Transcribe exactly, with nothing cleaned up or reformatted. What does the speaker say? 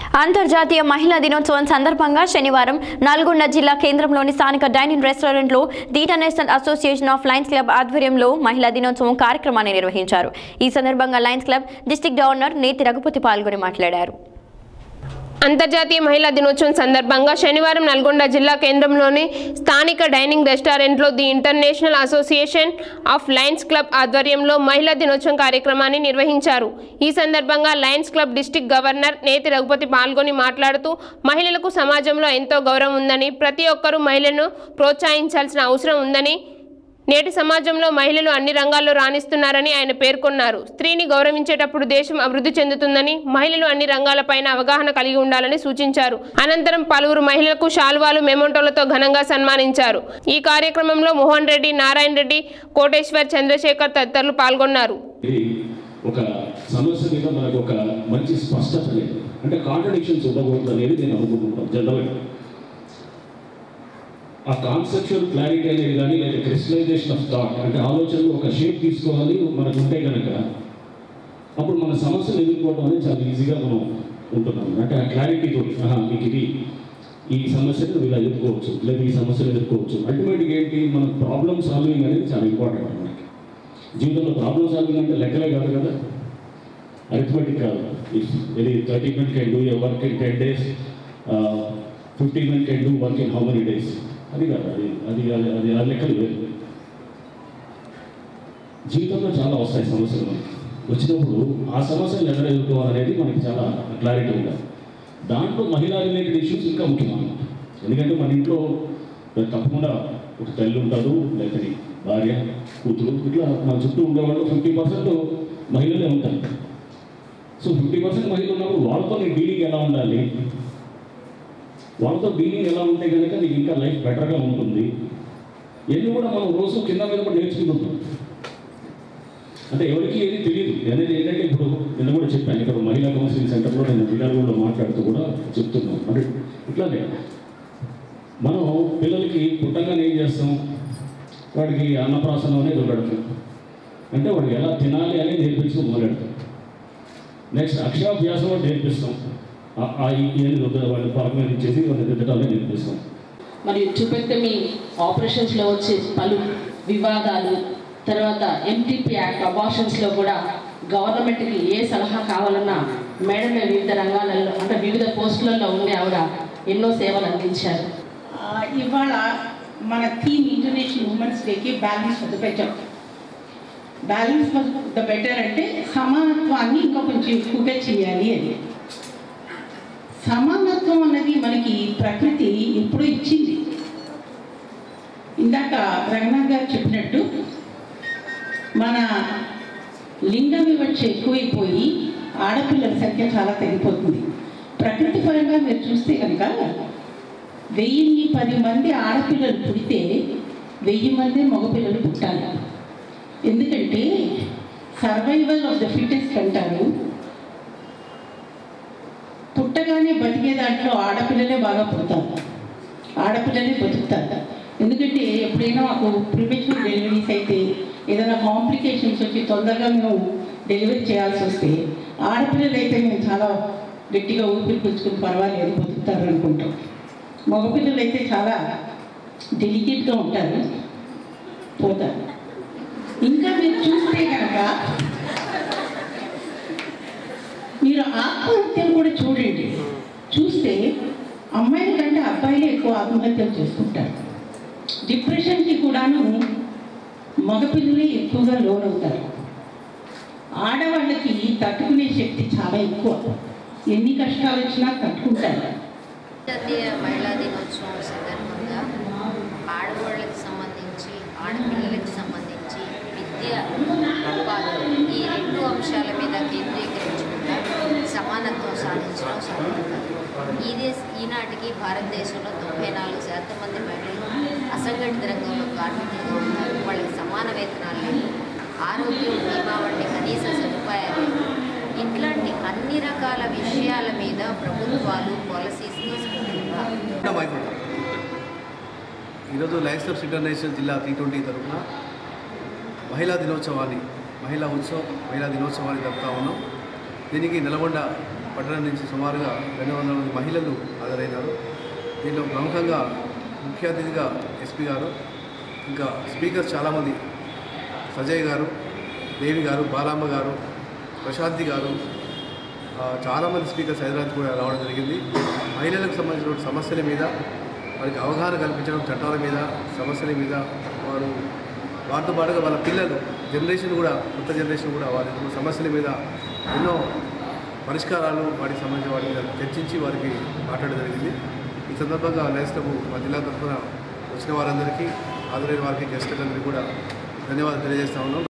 అంతర్జాతీయ మహిళా దినోత్సవం సందర్భంగా శనివారం నల్గొండ జిల్లా కేంద్రంలోని స్థానిక డైనింగ్ రెస్టారెంట్లో the international association of Lions club ఆధ్వర్యంలో మహిళా దినోత్సవం కార్యక్రమాన్ని నిర్వహించారు. ఈ సందర్భంగా లయన్స్ క్లబ్ డిస్ట్రిక్ట్ గవర్నర్ నేతి రఘుపతి పాల్గొని మాట్లాడారు. అంతర్జాతీయ మహిళా దినోత్సవం సందర్భంగా శనివారం నల్గొండ జిల్లా కేంద్రంలోని స్థానిక డైనింగ్ రెస్టారెంట్లో the international association of Lions club ఆధ్వర్యంలో మహిళా దినోత్సవం కార్యక్రమాన్ని నిర్వహించారు. ఈ సందర్భంగా లయన్స్ క్లబ్ డిస్ట్రిక్ట్ గవర్నర్ నేతి రఘుపతి పాల్గొని మాట్లాడుతూ మహిళలకు సమాజంలో ఎంతో గౌరవం ఉందని, ప్రతి ఒక్కరూ మహిళలను ప్రోత్సహించాల్సిన అవసరం ఉందని, నేటి సమాజంలో మహిళలు అన్ని రంగాల్లో రాణిస్తున్నారని ఆయన పేర్కొన్నారు. స్త్రీని గౌరవించేటప్పుడు దేశం అభివృద్ధి చెందుతుందని, మహిళలు అన్ని రంగాలపైన అవగాహన కలిగి ఉండాలని సూచించారు. అనంతరం పలువురు మహిళలకు శాల్వాలు, మెమోంటోలతో ఘనంగా సన్మానించారు. ఈ కార్యక్రమంలో మోహన్ రెడ్డి, నారాయణ రెడ్డి, కోటేశ్వర్, చంద్రశేఖర్ తదితరులు పాల్గొన్నారు. ఒక సమస్య మీద మనకు ఒక మంచి స్పష్టత లేదు, అంటే కాంట్రడిక్షన్స్ ఉండకూడదు అనేది నేను అనుకుంటున్నాను. జనరల్గా ఆ కాన్సెప్చువల్ క్లారిటీ అనేది కానీ, లేదా క్రిస్టలైజేషన్ ఆఫ్ థాట్ అంటే ఆలోచనలు ఒక షేప్ తీసుకోవాలి మనకు ఉంటే కనుక అప్పుడు మన సమస్యలు ఎదుర్కోవడం అనేది చాలా ఈజీగా మనం ఉంటున్నాం. అంటే ఆ క్లారిటీతో మీకు ఇది ఈ సమస్యను ఇలా ఎదుర్కోవచ్చు, లేదా ఈ సమస్యలు ఎదుర్కోవచ్చు. అల్టిమేట్గా ఏంటి, మన ప్రాబ్లమ్ సాల్వింగ్ అనేది చాలా ఇంపార్టెంట్. మనకి జీవితంలో ప్రాబ్లమ్ సాల్వింగ్ అంటే లెక్కలే కాదు కదా, అరిథమెటిక్ కాదు. If very thirty men can do a work in ten days, fifty men can do work in how many days, అది కాదు. అది అది అది ఆ లెక్కలు వేరు. జీవితంలో చాలా వస్తాయి సమస్యలు. మనకి వచ్చినప్పుడు ఆ సమస్యలు ఎలా ఎదుర్కోవాలనేది మనకి చాలా క్లారిటీ ఉండాలి. దాంట్లో మహిళా రిలేటెడ్ ఇష్యూస్ ఇంకా ముఖ్యమన్నమాట. ఎందుకంటే మన ఇంట్లో తప్పకుండా ఒక తల్లి ఉంటారు, లేకపోతే భార్య, కూతురు, ఇట్లా మన చుట్టూ ఉండేవాళ్ళు ఫిఫ్టీ పర్సెంట్ మహిళలే ఉంటారు. సో ఫిఫ్టీ పర్సెంట్ మహిళలు ఉన్నప్పుడు వాళ్ళతో నీ డీలింగ్ ఎలా ఉండాలి, వాళ్ళతో డీలింగ్ ఎలా ఉంటే కనుక నీకు ఇంకా లైఫ్ బెటర్గా ఉంటుంది. ఎన్ని కూడా మనం రోజు కింద మీద కూడా నేర్చుకుంటుంటాం. అంటే ఎవరికి ఏది తెలియదు అనేది ఏంటంటే, ఇప్పుడు నిన్న కూడా చెప్పాను, ఇక్కడ మహిళా కౌన్సిలింగ్ సెంటర్లో నేను విధానంలో మాట్లాడుతూ కూడా చెప్తున్నాను. అంటే ఇట్లానే మనం పిల్లలకి పుట్టంగానే ఏం చేస్తాం, వాడికి అన్నప్రాసనం అనేది పెడతాం. అంటే వాడికి ఎలా తినాలి అనేది నేర్పించుకో మొదలెడతాం. నెక్స్ట్ అక్షరాభ్యాసం కూడా నేర్పిస్తాం. వాళ్ళు పరమ ఇచ్చేసి వాళ్ళు దిద్దటాలే నేర్పిస్తాం. మరియు ట్యూబెక్టమీ ఆపరేషన్స్లో వచ్చే పలు వివాదాలు, తర్వాత ఎంటీపీ యాక్ట్ అబార్షన్స్లో కూడా గవర్నమెంట్కి ఏ సలహా కావాలన్నా మేడం వివిధ రంగాలలో అంటే వివిధ పోస్టులలో ఉండే ఆవిడ ఎన్నో సేవలు అందించారు. ఇవాళ మన థీమ్ ఇంటర్నేషనల్ ఉమెన్స్ డేకి balance for the better. Balance for the better అంటే సమానత్వాన్ని ఇంకా కొంచెం ఎక్కువగా చేయాలి అని. సమానత్వం అన్నది మనకి ప్రకృతి ఎప్పుడూ ఇచ్చింది. ఇందాక రంగనాథ్ గారు చెప్పినట్టు మన లింగ వివక్ష ఎక్కువైపోయి ఆడపిల్లల సంఖ్య చాలా తగ్గిపోతుంది. ప్రకృతి పరంగా మీరు చూస్తే కనుక వెయ్యిన్ని పది మంది ఆడపిల్లలు పుడితే వెయ్యి మంది మగపిల్లలు పుట్టాలి. ఎందుకంటే సర్వైవల్ ఆఫ్ ద ఫిటెస్ట్ అంటారు. పుట్టగానే బతికే దాంట్లో ఆడపిల్లలే బాగా పుడతారు, ఆడపిల్లలే బతుకుతారు. ఎందుకంటే ఎప్పుడైనా మాకు ప్రిమేచ్యూర్ డెలివరీస్ అయితే ఏదైనా కాంప్లికేషన్స్ వచ్చి తొందరగా మేము డెలివరీ చేయాల్సి వస్తే ఆడపిల్లలు అయితే మేము చాలా గట్టిగా ఊపిరి పీల్చుకుని పర్వాలేదు బతుకుతారు అనుకుంటాం. మగపిల్లలు అయితే చాలా డెలికేట్గా ఉంటారు, పోతారు. ఇంకా మీరు చూస్తే కనుక మీరు ఆత్మహత్యలు కూడా చూడండి. చూస్తే అమ్మాయిల కంటే అబ్బాయిలే ఎక్కువ ఆత్మహత్యలు చేసుకుంటారు. డిప్రెషన్కి కూడాను మగపిల్లలే ఎక్కువగా లోనవుతారు. ఆడవాళ్ళకి తట్టుకునే శక్తి చాలా ఎక్కువ, ఎన్ని కష్టాలు వచ్చినా తట్టుకుంటారు. అంతర్జాతీయ మహిళా దినోత్సవం సందర్భంగా ఆడవాళ్ళకి సంబంధించి, ఆడపిల్లలకి సంబంధించి విద్య, ఉపాధి ఈ రెండు అంశాల మీద కేంద్రీకరించుకుంటా సమానత్వం సాధించడం సాధ్యపడదు. ఈ దేశ ఈనాటికి భారతదేశంలో తొంభై నాలుగు శాతం మంది మహిళలు అసంఘటిత రంగంలో కార్మికులుగా ఉన్నారు. వాళ్ళకి సమాన వేతనాలు లేవు, ఆరోగ్యం, బీమా వంటి కనీస సదుపాయాలు లేవు. ఇట్లాంటి అన్ని రకాల విషయాల మీద ప్రభుత్వాలు పాలసీస్ తీసుకుంటున్నారు. ఈరోజు లయన్స్ క్లబ్స్ ఇంటర్నేషనల్ జిల్లా టీ ట్వంటీ తరఫున మహిళా దినోత్సవాన్ని, మహిళా ఉత్సవం, మహిళా దినోత్సవాన్ని జరుపుతా ఉన్నాం. దీనికి నల్గొండ పట్టణం నుంచి సుమారుగా రెండు వందల మంది మహిళలు హాజరైనారు. దీంట్లో ప్రముఖంగా ముఖ్య అతిథిగా ఎస్పీ గారు, ఇంకా స్పీకర్స్ చాలామంది, సజయ్ గారు, దేవి గారు, బాలాంబ గారు, ప్రశాంతి గారు, చాలామంది స్పీకర్స్ హైదరాబాద్ కూడా రావడం జరిగింది. మహిళలకు సంబంధించిన సమస్యల మీద వారికి అవగాహన కల్పించడం, చట్టాల మీద, సమస్యల మీద వారు వారితో పాటుగా వాళ్ళ పిల్లలు జనరేషన్ కూడా, కొత్త జనరేషన్ కూడా వారి సమస్యల మీద ఎన్నో పరిష్కారాలు వాటికి సంబంధించిన వాటి మీద చర్చించి వారికి మాట్లాడడం జరిగింది. ఈ సందర్భంగా లయన్స్ క్లబ్ మా జిల్లా తరఫున వచ్చిన వారందరికీ, హాజరైన వారికి, గెస్టులందరికీ కూడా ధన్యవాదాలు తెలియజేస్తా ఉన్నాం.